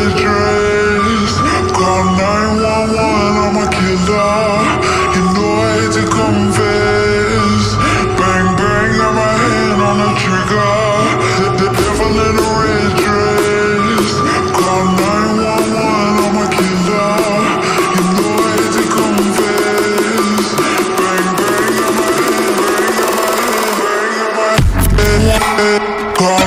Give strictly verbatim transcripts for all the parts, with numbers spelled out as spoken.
red dress. Call nine one one, I'm a killer. You know I hate to confess. Bang bang, got my hand on the trigger. The, the devil in a red dress. Call nine one one, I'm a killer. You know I hate to confess. Bang bang, got my hand, bang, got my hand, bang, got my hand. Call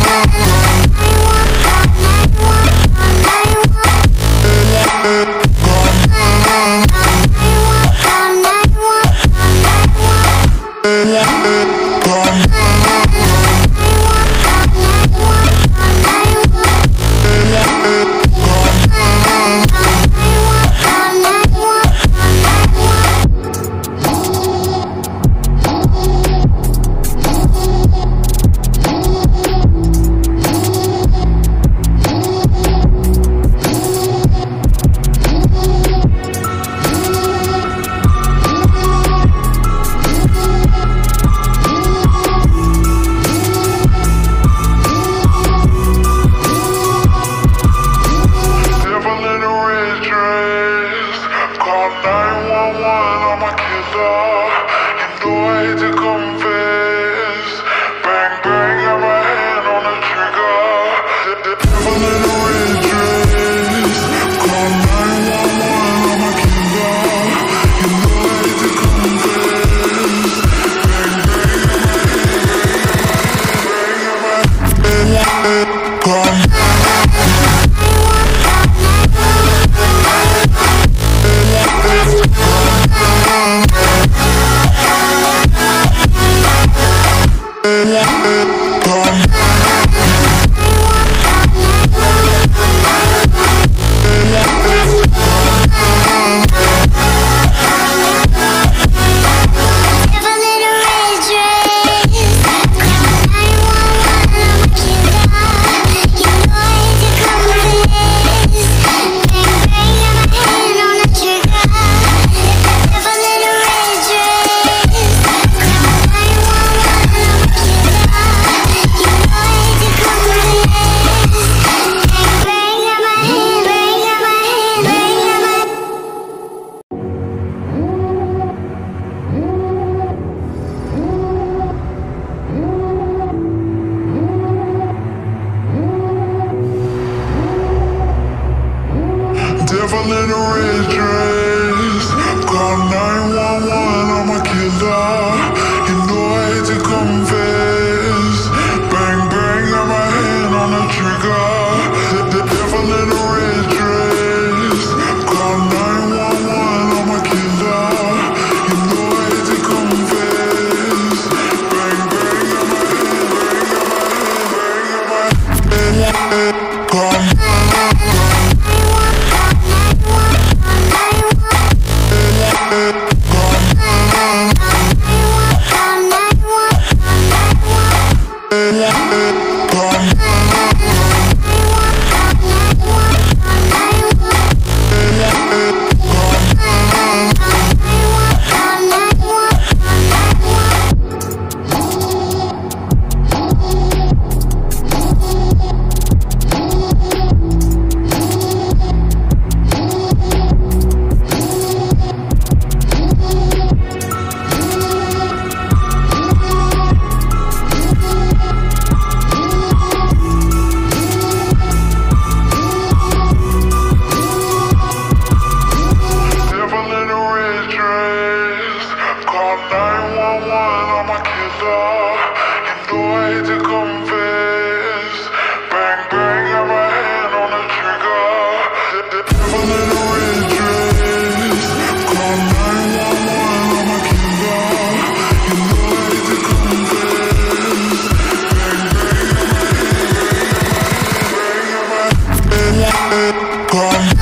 devil in a red dress. Call nine one one, I'm a killer. You know I hate to confess. Bang bang, got my hand on the trigger. The, the devil in a red dress. Call nine one one, I'm a killer. You know I hate to confess. Bang bang, got my hand, bang, got my hand, bang, got my hand. Call Come